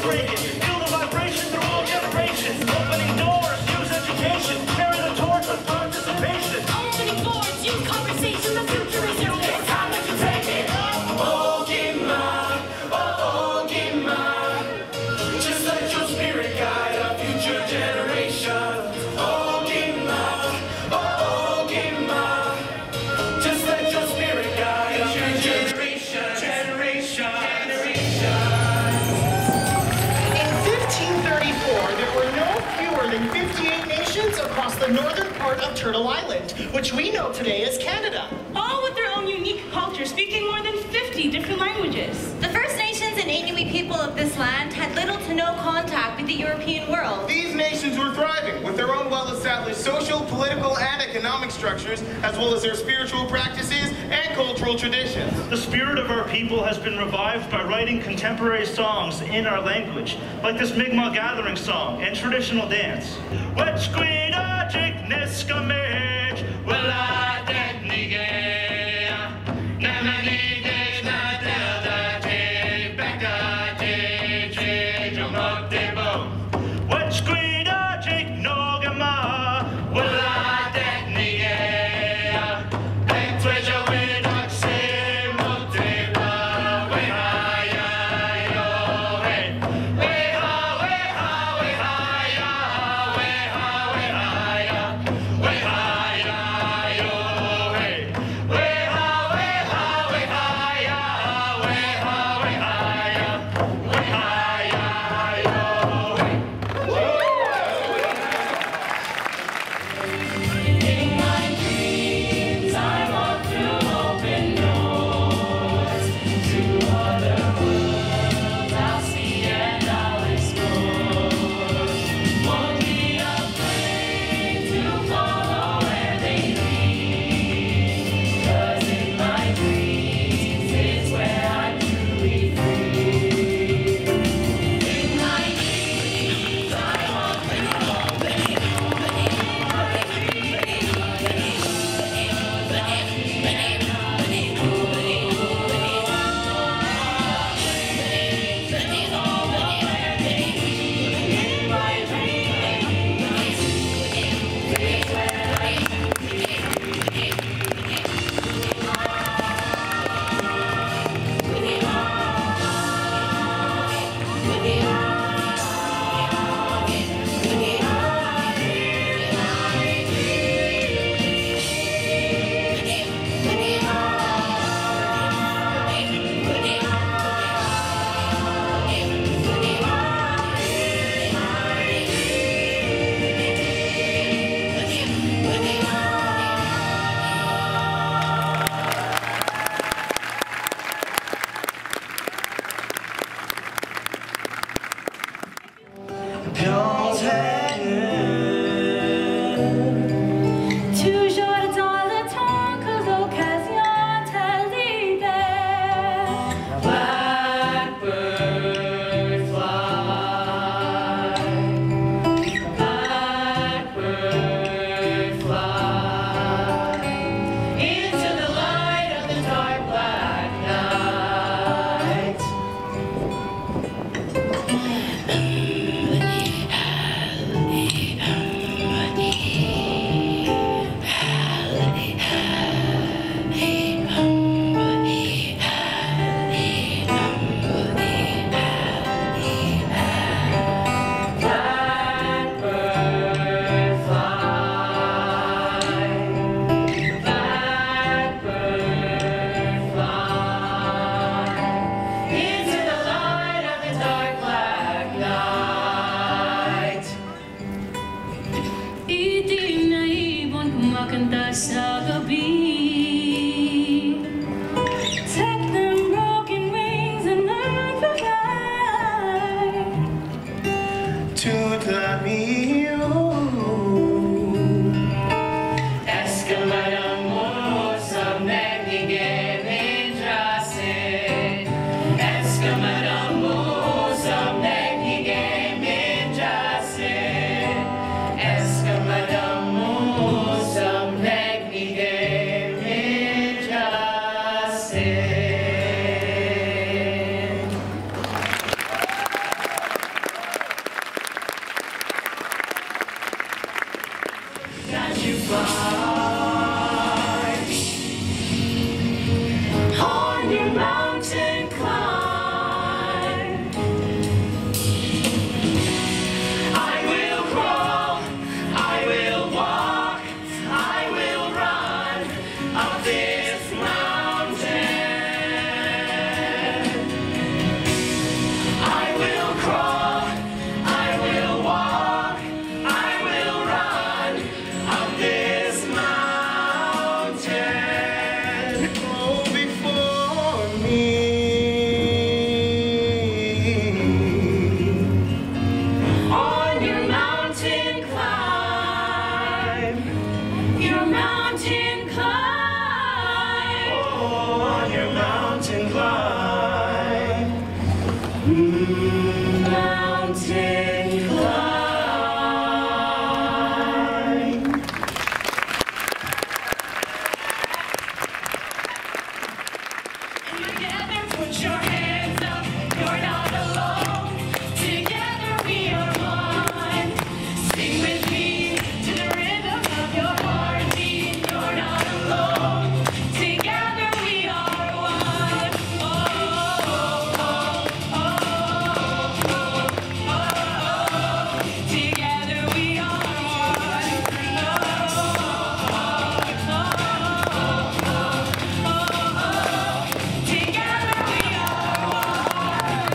break it. Feel the vibration through all generations. Opening doors, use education. Carry the torch of participation. Opening doors, use conversation. The future is here. It's time that you take it. Oh, Gima, oh, Gima. Just let your spirit guide our future generations. Oh, Gima, oh, Gima. Just let your spirit guide our future generation. In 1534, there were no fewer than 58 nations across the northern part of Turtle Island, which we know today as Canada. All with their own unique culture, speaking more than 50 different languages. The First Nations and Inuit people of this land had little to no contact with the European world. These nations were thriving with their own well-established social, political, and economic structures, as well as their spiritual practices and cultural traditions. The spirit of our people has been revived by writing contemporary songs in our language, like this Mi'kmaq gathering song and traditional dance. mountain climb. And together, put your hands up. You're not alone. Together we are one. Sing with me to the rhythm of your heartbeat. You're not alone. Together we are one. Oh, oh, oh, oh, oh, oh. Together we are one. Oh, oh, oh, oh, oh. Together we are one.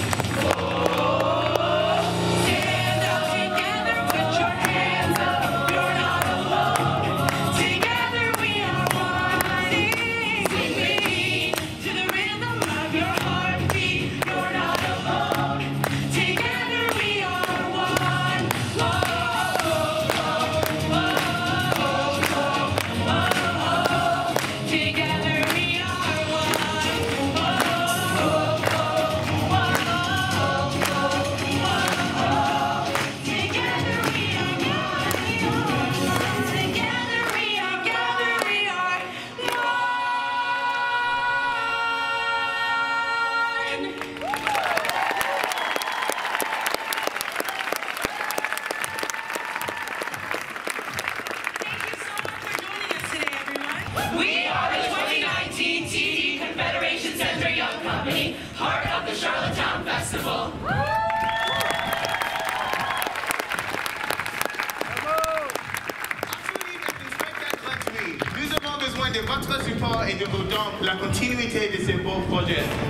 Stand up together, put your hands up. You're not alone. Together we are one. Sing with me to the rhythm of your heartbeat. You're not alone. Together we are one. Oh, oh, oh, oh, oh, oh. Together we are one. Oh, oh, oh, together we are one. Together we are one. Thank you so much for joining us today, everyone. We are the 2019 TD Confederation Center Young Company, part of the Charlottetown Festival. Absolument, spectacle. Nous avons besoin de votre support et de vos dons pour la continuité de ces beaux projets.